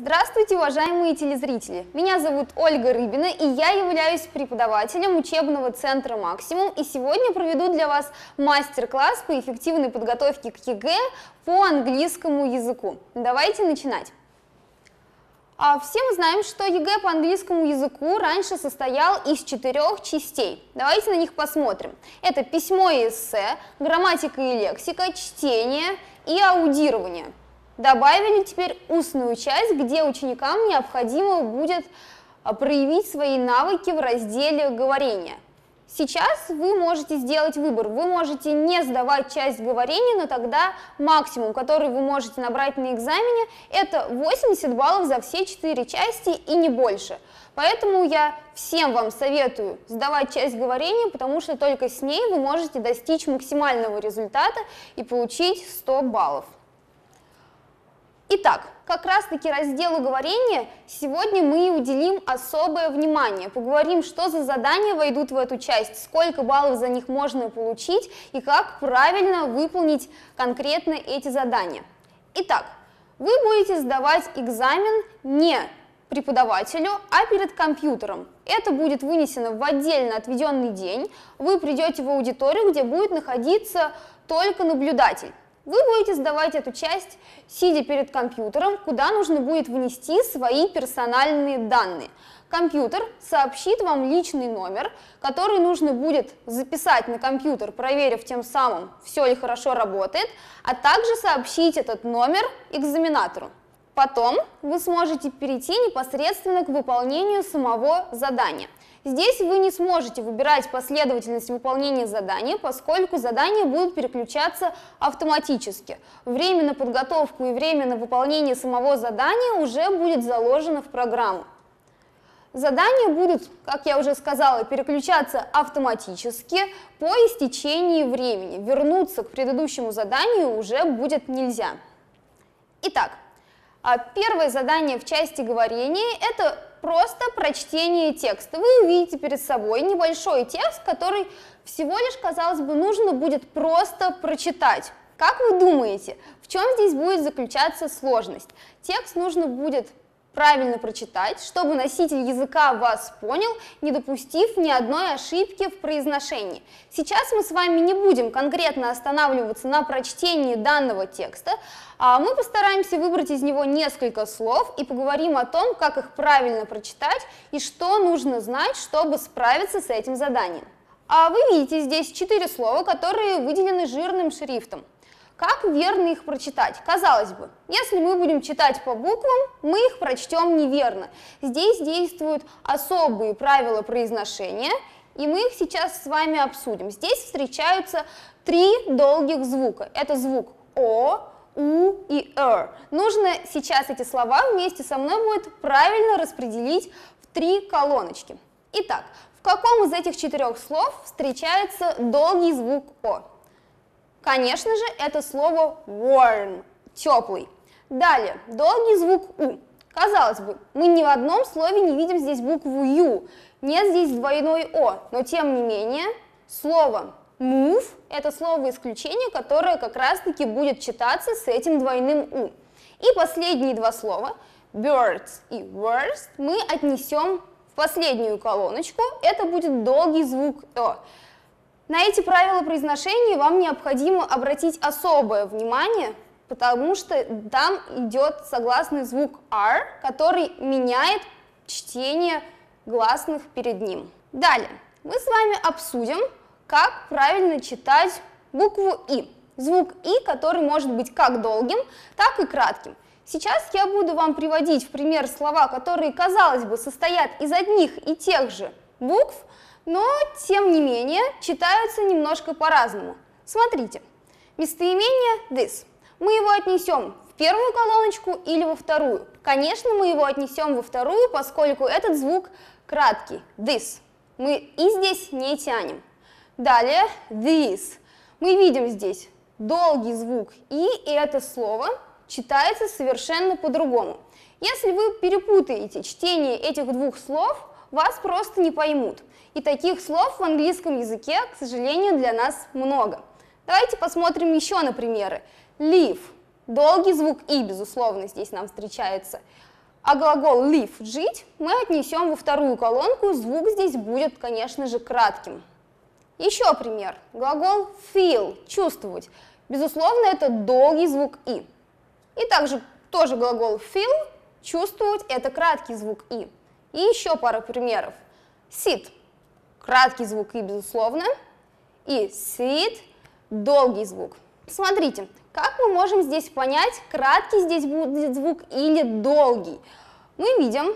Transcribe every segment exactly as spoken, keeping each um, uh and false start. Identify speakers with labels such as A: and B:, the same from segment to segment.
A: Здравствуйте, уважаемые телезрители! Меня зовут Ольга Рыбина, и я являюсь преподавателем учебного центра «Максимум», и сегодня проведу для вас мастер-класс по эффективной подготовке к ЕГЭ по английскому языку. Давайте начинать! А все мы знаем, что ЕГЭ по английскому языку раньше состоял из четырех частей. Давайте на них посмотрим. Это письмо и эссе, грамматика и лексика, чтение и аудирование. Добавили теперь устную часть, где ученикам необходимо будет проявить свои навыки в разделе говорения. Сейчас вы можете сделать выбор. Вы можете не сдавать часть говорения, но тогда максимум, который вы можете набрать на экзамене, это восемьдесят баллов за все четыре части и не больше. Поэтому я всем вам советую сдавать часть говорения, потому что только с ней вы можете достичь максимального результата и получить сто баллов. Итак, как раз-таки разделу говорения сегодня мы уделим особое внимание. Поговорим, что за задания войдут в эту часть, сколько баллов за них можно получить и как правильно выполнить конкретно эти задания. Итак, вы будете сдавать экзамен не преподавателю, а перед компьютером. Это будет вынесено в отдельно отведенный день. Вы придете в аудиторию, где будет находиться только наблюдатель. Вы будете сдавать эту часть, сидя перед компьютером, куда нужно будет внести свои персональные данные. Компьютер сообщит вам личный номер, который нужно будет записать на компьютер, проверив тем самым, все ли хорошо работает, а также сообщить этот номер экзаменатору. Потом вы сможете перейти непосредственно к выполнению самого задания. Здесь вы не сможете выбирать последовательность выполнения задания, поскольку задания будут переключаться автоматически. Время на подготовку и время на выполнение самого задания уже будет заложено в программу. Задания будут, как я уже сказала, переключаться автоматически по истечении времени. Вернуться к предыдущему заданию уже будет нельзя. Итак, первое задание в части говорения – это просто прочтение текста. Вы увидите перед собой небольшой текст, который всего лишь, казалось бы, нужно будет просто прочитать. Как вы думаете, в чем здесь будет заключаться сложность? Текст нужно будет правильно прочитать, чтобы носитель языка вас понял, не допустив ни одной ошибки в произношении. Сейчас мы с вами не будем конкретно останавливаться на прочтении данного текста, а мы постараемся выбрать из него несколько слов и поговорим о том, как их правильно прочитать и что нужно знать, чтобы справиться с этим заданием. А вы видите здесь четыре слова, которые выделены жирным шрифтом. Как верно их прочитать? Казалось бы, если мы будем читать по буквам, мы их прочтем неверно. Здесь действуют особые правила произношения, и мы их сейчас с вами обсудим. Здесь встречаются три долгих звука. Это звук О, У и Р. Нужно сейчас эти слова вместе со мной будет правильно распределить в три колоночки. Итак, в каком из этих четырех слов встречается долгий звук О? Конечно же, это слово warm, теплый. Далее, долгий звук У. Казалось бы, мы ни в одном слове не видим здесь букву Ю, нет здесь двойной О, но тем не менее, слово move – это слово исключения, которое как раз-таки будет читаться с этим двойным У. И последние два слова, birds и worst, мы отнесем в последнюю колоночку, это будет долгий звук О. На эти правила произношения вам необходимо обратить особое внимание, потому что там идет согласный звук R, который меняет чтение гласных перед ним. Далее, мы с вами обсудим, как правильно читать букву И. Звук И, который может быть как долгим, так и кратким. Сейчас я буду вам приводить в пример слова, которые, казалось бы, состоят из одних и тех же букв, но, тем не менее, читаются немножко по-разному. Смотрите, местоимение this. Мы его отнесем в первую колоночку или во вторую. Конечно, мы его отнесем во вторую, поскольку этот звук краткий. This. Мы и здесь не тянем. Далее, this. Мы видим здесь долгий звук и, и это слово читается совершенно по-другому. Если вы перепутаете чтение этих двух слов, вас просто не поймут. И таких слов в английском языке, к сожалению, для нас много. Давайте посмотрим еще на примеры. Live. Долгий звук И, безусловно, здесь нам встречается. А глагол live – жить мы отнесем во вторую колонку, звук здесь будет, конечно же, кратким. Еще пример. Глагол feel – чувствовать. Безусловно, это долгий звук «и». И также тоже глагол feel – чувствовать – это краткий звук «и». И еще пара примеров. Sit – краткий звук «и», безусловно. И sit – долгий звук. Смотрите, как мы можем здесь понять, краткий здесь будет звук или долгий? Мы видим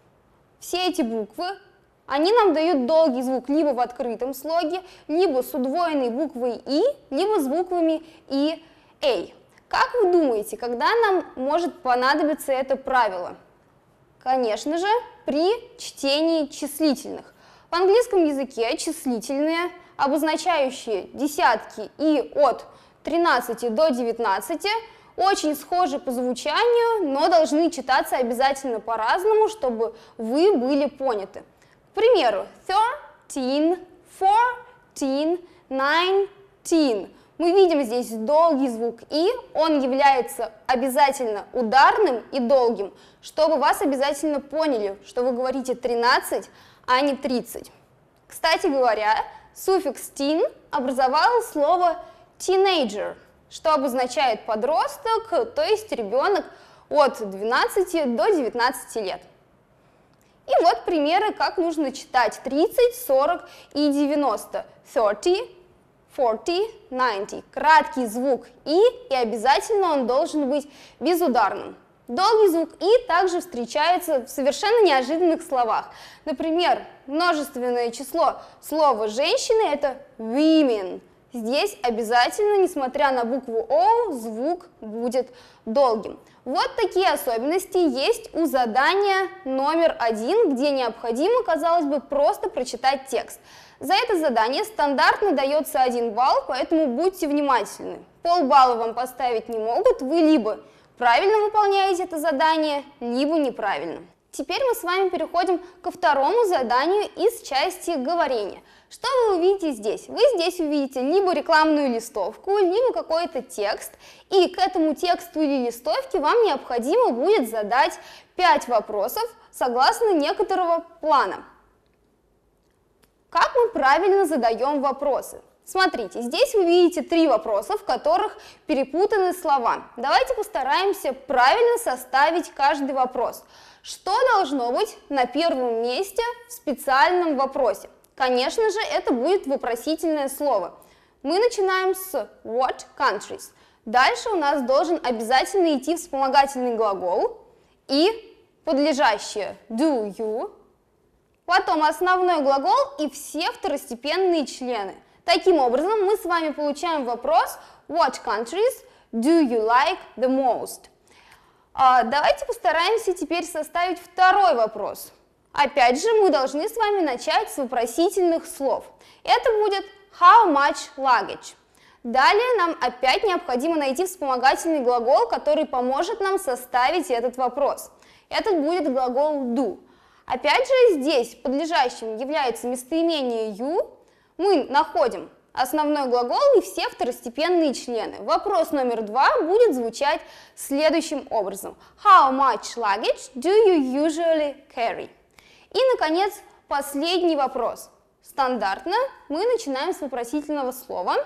A: все эти буквы, они нам дают долгий звук либо в открытом слоге, либо с удвоенной буквой «и», либо с буквами «и», «а». Как вы думаете, когда нам может понадобиться это правило? Конечно же, при чтении числительных. В английском языке числительные, обозначающие десятки и от тринадцати до девятнадцати, очень схожи по звучанию, но должны читаться обязательно по-разному, чтобы вы были поняты. К примеру, thirteen, fourteen, nineteen. Мы видим здесь долгий звук «и», он является обязательно ударным и долгим, чтобы вас обязательно поняли, что вы говорите тринадцать, а не тридцать. Кстати говоря, суффикс teen образовал слово teenager, что обозначает подросток, то есть ребенок от двенадцати до девятнадцати лет. И вот примеры, как нужно читать тридцать, сорок и девяносто. thirty, forty, ninety. Краткий звук «и», и обязательно он должен быть безударным. Долгий звук «и» также встречается в совершенно неожиданных словах. Например, множественное число слова «женщины» — это women. Здесь обязательно, несмотря на букву «о», звук будет долгим. Вот такие особенности есть у задания номер один, где необходимо, казалось бы, просто прочитать текст. За это задание стандартно дается один балл, поэтому будьте внимательны. Полбалла вам поставить не могут, вы либо правильно выполняете это задание, либо неправильно. Теперь мы с вами переходим ко второму заданию из части говорения. Что вы увидите здесь? Вы здесь увидите либо рекламную листовку, либо какой-то текст, и к этому тексту или листовке вам необходимо будет задать пять вопросов согласно некоторого плана. Как мы правильно задаем вопросы? Смотрите, здесь вы видите три вопроса, в которых перепутаны слова. Давайте постараемся правильно составить каждый вопрос. Что должно быть на первом месте в специальном вопросе? Конечно же, это будет вопросительное слово. Мы начинаем с what countries. Дальше у нас должен обязательно идти вспомогательный глагол и подлежащее do you. Потом основной глагол и все второстепенные члены. Таким образом, мы с вами получаем вопрос what countries do you like the most? А, давайте постараемся теперь составить второй вопрос. Опять же, мы должны с вами начать с вопросительных слов. Это будет how much luggage. Далее нам опять необходимо найти вспомогательный глагол, который поможет нам составить этот вопрос. Этот будет глагол do. Опять же, здесь подлежащим является местоимение you. Мы находим основной глагол и все второстепенные члены. Вопрос номер два будет звучать следующим образом. How much luggage do you usually carry? И, наконец, последний вопрос. Стандартно мы начинаем с вопросительного слова.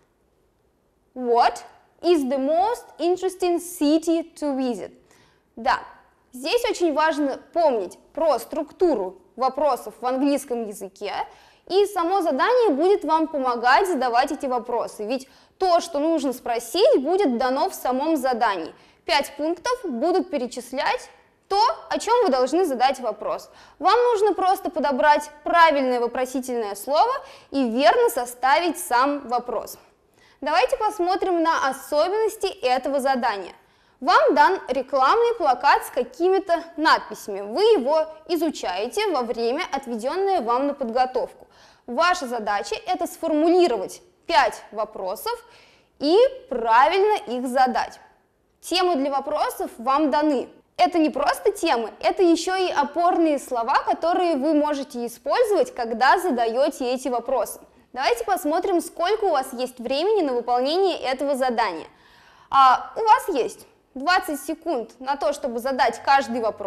A: What is the most interesting city to visit? Да, здесь очень важно помнить про структуру вопросов в английском языке, и само задание будет вам помогать задавать эти вопросы, ведь то, что нужно спросить, будет дано в самом задании. Пять пунктов будут перечислять то, о чем вы должны задать вопрос. Вам нужно просто подобрать правильное вопросительное слово и верно составить сам вопрос. Давайте посмотрим на особенности этого задания. Вам дан рекламный плакат с какими-то надписями. Вы его изучаете во время, отведенное вам на подготовку. Ваша задача – это сформулировать пять вопросов и правильно их задать. Темы для вопросов вам даны. Это не просто темы, это еще и опорные слова, которые вы можете использовать, когда задаете эти вопросы. Давайте посмотрим, сколько у вас есть времени на выполнение этого задания. А, у вас есть двадцать секунд на то, чтобы задать каждый вопрос.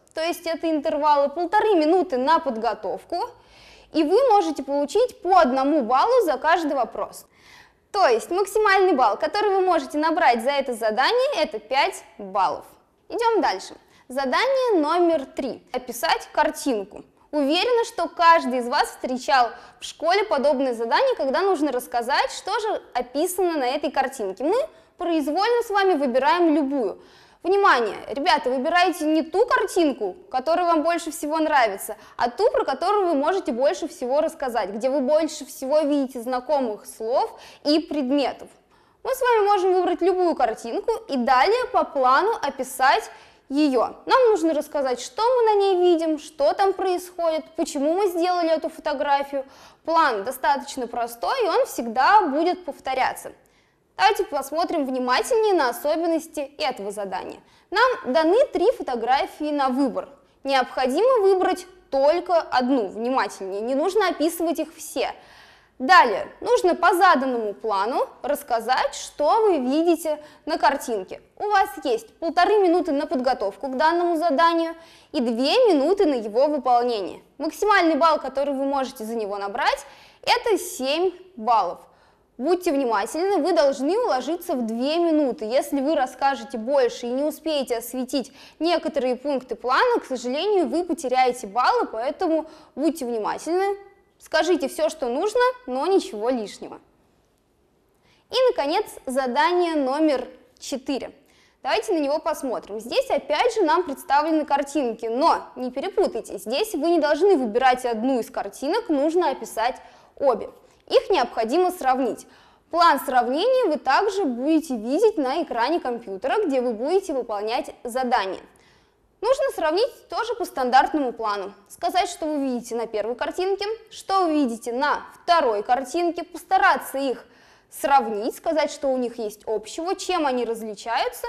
A: то есть это интервалы полторы минуты на подготовку, и вы можете получить по одному баллу за каждый вопрос. То есть максимальный балл, который вы можете набрать за это задание, это пять баллов. Идем дальше. Задание номер три. Описать картинку. Уверена, что каждый из вас встречал в школе подобное задание, когда нужно рассказать, что же описано на этой картинке. Мы произвольно с вами выбираем любую. Внимание, ребята, выбирайте не ту картинку, которая вам больше всего нравится, а ту, про которую вы можете больше всего рассказать, где вы больше всего видите знакомых слов и предметов. Мы с вами можем выбрать любую картинку и далее по плану описать ее. Нам нужно рассказать, что мы на ней видим, что там происходит, почему мы сделали эту фотографию. План достаточно простой, и он всегда будет повторяться. Давайте посмотрим внимательнее на особенности этого задания. Нам даны три фотографии на выбор. Необходимо выбрать только одну, внимательнее, не нужно описывать их все. Далее, нужно по заданному плану рассказать, что вы видите на картинке. У вас есть полторы минуты на подготовку к данному заданию и две минуты на его выполнение. Максимальный балл, который вы можете за него набрать, это семь баллов. Будьте внимательны, вы должны уложиться в две минуты. Если вы расскажете больше и не успеете осветить некоторые пункты плана, к сожалению, вы потеряете баллы, поэтому будьте внимательны, скажите все, что нужно, но ничего лишнего. И, наконец, задание номер четыре. Давайте на него посмотрим. Здесь опять же нам представлены картинки, но не перепутайте, здесь вы не должны выбирать одну из картинок, нужно описать обе. Их необходимо сравнить. План сравнения вы также будете видеть на экране компьютера, где вы будете выполнять задание. Нужно сравнить тоже по стандартному плану. Сказать, что вы видите на первой картинке, что вы видите на второй картинке, постараться их сравнить, сказать, что у них есть общего, чем они различаются.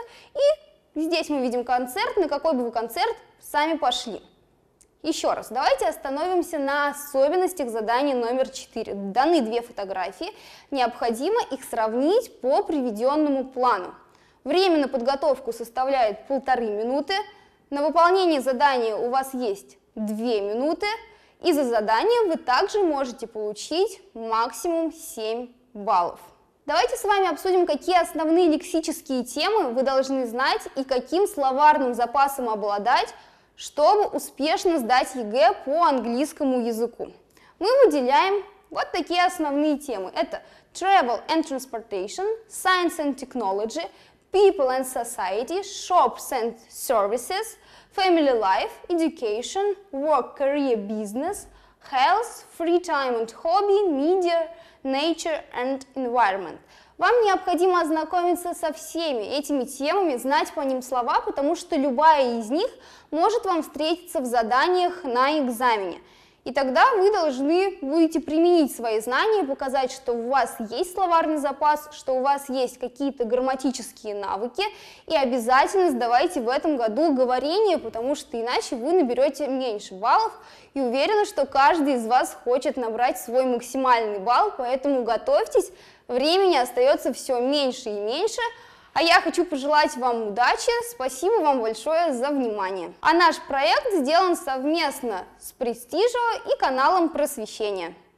A: И здесь мы видим концерт, на какой бы вы концерт сами пошли. Еще раз, давайте остановимся на особенностях задания номер четыре. Даны две фотографии, необходимо их сравнить по приведенному плану. Время на подготовку составляет полторы минуты, на выполнение задания у вас есть две минуты, и за задание вы также можете получить максимум семь баллов. Давайте с вами обсудим, какие основные лексические темы вы должны знать и каким словарным запасом обладать, чтобы успешно сдать ЕГЭ по английскому языку. Мы выделяем вот такие основные темы. Это Travel and Transportation, Science and Technology, People and Society, Shops and Services, Family Life, Education, Work, Career, Business, Health, Free Time and Hobby, Media, Nature and Environment. Вам необходимо ознакомиться со всеми этими темами, знать по ним слова, потому что любая из них может вам встретиться в заданиях на экзамене. И тогда вы должны будете применить свои знания, показать, что у вас есть словарный запас, что у вас есть какие-то грамматические навыки, и обязательно сдавайте в этом году говорение, потому что иначе вы наберете меньше баллов, и уверена, что каждый из вас хочет набрать свой максимальный балл, поэтому готовьтесь, времени остается все меньше и меньше. А я хочу пожелать вам удачи, спасибо вам большое за внимание. А наш проект сделан совместно с Престижо и каналом Просвещения.